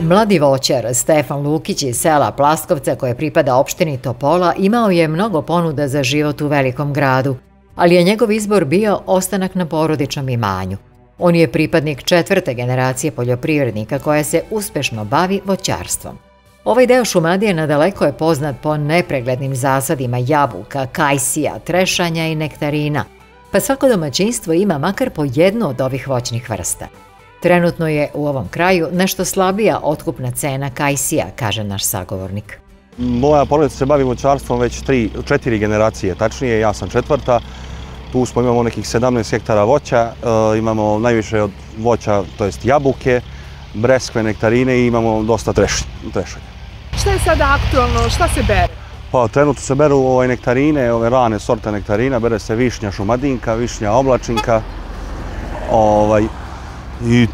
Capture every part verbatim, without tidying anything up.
Mladi voćar Stefan Lukić iz sela Plaskovca, koje pripada opštini Topola, imao je mnogo ponuda za život u velikom gradu, ali je njegov izbor bio ostanak na porodičnom imanju. On je pripadnik četvrte generacije poljoprivrednika koja se uspešno bavi voćarstvom. Ovaj deo Šumadije nadaleko je poznat po nepreglednim zasadima jabuka, kajsija, trešanja i nektarina, pa svako domaćinstvo ima makar po jednu od ovih voćnih vrsta. Trenutno je u ovom kraju nešto slabija otkupna cena kajsija, kaže naš sagovornik. Moja porodica se bavi voćarstvom već tri, četiri generacije, tačnije ja sam četvrta. Tu smo imamo nekih sedamnaest hektara voća, e, imamo najviše od voća, to jest jabuke, breskve, nektarine i imamo dosta trešanja. Šta je sada aktualno, šta se bere? Pa trenutno se beru ove nektarine, ove rane sorte nektarina, bere se višnja šumadinka, višnja oblačinka, ovaj, i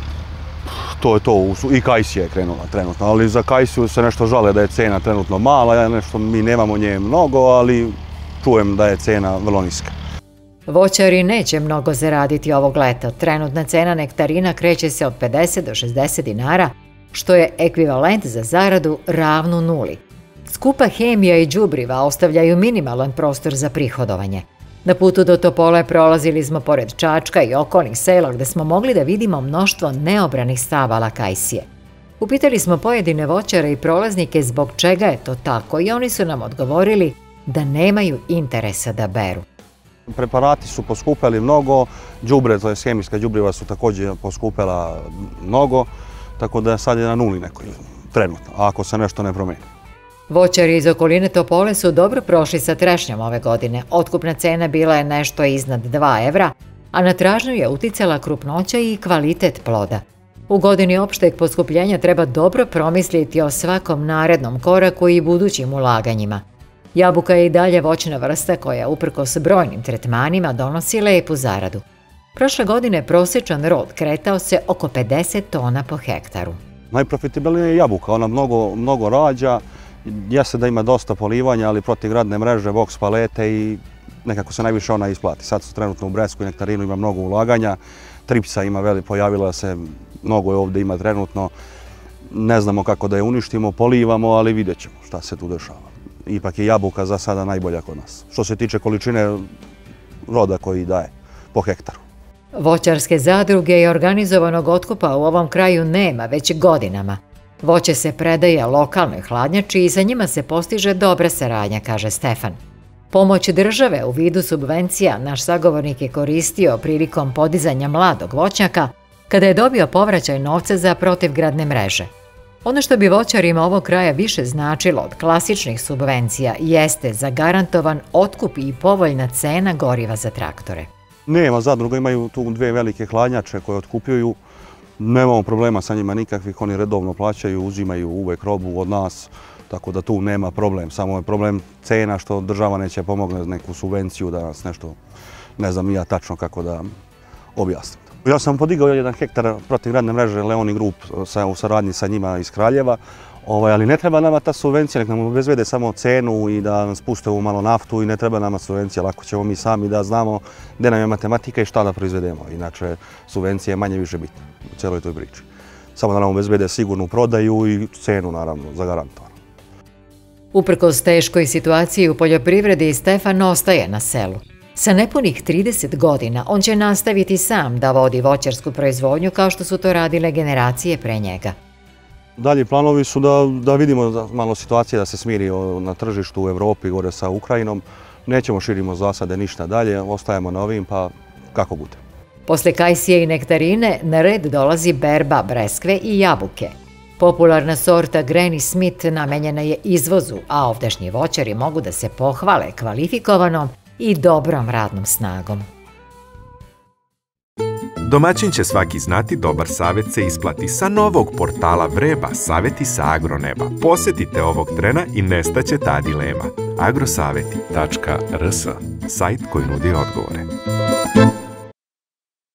to je to, i kajsija je krenula trenutno, ali za kajsiju se nešto žale da je cena trenutno mala, nešto mi nemamo nje mnogo, ali čujem da je cena vrlo niska. Voćari neće mnogo zaraditi ovog leta. Trenutna cena nektarina kreće se od pedeset do šezdeset dinara, što je ekvivalent za zaradu ravnu nuli. Skupa hemija i đubriva ostavljaju minimalan prostor za prihodovanje. Na putu do Topole prolazili smo pored Čačka i okolnih sela gde smo mogli da vidimo mnoštvo neobranih stabala kajsije. Upitali smo pojedine voćare i prolaznike zbog čega je to tako i oni su nam odgovorili da nemaju interesa da beru. Preparati su poskupeli mnogo, đubre, to je hemijska đubriva su također poskupela mnogo, tako da sad je na nuli nekoj trenutno, ako se nešto ne promeni. Voćari iz okoline Topole su dobro prošli sa trešnjom ove godine. Otkupna cena bila je nešto iznad dva evra, a na tražnju je uticala krupnoća i kvalitet ploda. U godini opšteg poskupljenja treba dobro promisliti o svakom narednom koraku i budućim ulaganjima. Jabuka je i dalje voćna vrsta koja, uprkos brojnim tretmanima, donosi lepu zaradu. Prošle godine prosječan rod kretao se oko pedeset tona po hektaru. Najprofitabilnija je jabuka, ona mnogo, mnogo rađa, jeste da ima dosta polivanja, ali protivgradne mreže, boks palete i nekako se najviše ona isplati. Sad su trenutno u bresku i nektarinu ima mnogo ulaganja, tripsa ima veli, pojavila se, mnogo je ovdje ima trenutno. Ne znamo kako da je uništimo, polivamo, ali vidjet ćemo šta se tu dešava. Ipak je jabuka za sada najbolja kod nas, što se tiče količine roda koji daje po hektaru. Voćarske zadruge i organizovanog otkupa u ovom kraju nema već godinama. Voće se predaje lokalnoj hladnjači i sa njima se postiže dobra saradnja, kaže Stefan. Pomoć države u vidu subvencija naš sagovornik je koristio prilikom podizanja mladog voćnjaka kada je dobio povraćaj novca za protivgradne mreže. Ono što bi voćarima ovog kraja više značilo od klasičnih subvencija jeste zagarantovan otkup i povoljna cena goriva za traktore. Nema, zadruga imaju tu dve velike hladnjače koje otkupljuju. Nemamo problema sa njima nikakvih, oni redovno plaćaju, uzimaju uvek robu od nas, tako da tu nema problem. Samo je problem cena što država neće pomogne neku subvenciju da nas nešto, ne znam i ja tačno kako da objasnim. Ja sam podigao jedan hektar protivgradne mreže Leoni Group u saradnji sa njima iz Kraljeva, ali ne treba nama ta subvencija, nek nam obezbede samo cenu i da nas puste u malo naftu i ne treba nama subvencija, lako ćemo mi sami da znamo gde nam je matematika i šta da proizvedemo. Inače, subvencija je manje više bitna u cijeloj toj priči. Samo da nam obezbede sigurnu prodaju i cenu, naravno, zagarantovanu. Uprkos teškoj situaciji u poljoprivredi, Stefan ostaje na selu. Sa nepunih trideset godina on će nastaviti sam da vodi voćarsku proizvodnju kao što su to radile generacije pre njega. Dalji planovi su da, da vidimo da malo situacije da se smiri na tržištu u Evropi, gore sa Ukrajinom. Nećemo širimo zasade ništa dalje, ostajemo na ovim, pa kako bude. Posle kajsije i nektarine na red dolazi berba breskve i jabuke. Popularna sorta Granny Smith namenjena je izvozu, a ovdašnji voćari mogu da se pohvale kvalifikovanom i dobrom radnom snagom. Domaćin će svaki znati, dobar savjet se isplati. Sa novog portala Vreba, savjeti sa agroneba. Posjetite ovog trena i nestaće ta dilema. agrosaveti tačka rs, sajt koji nudi odgovore.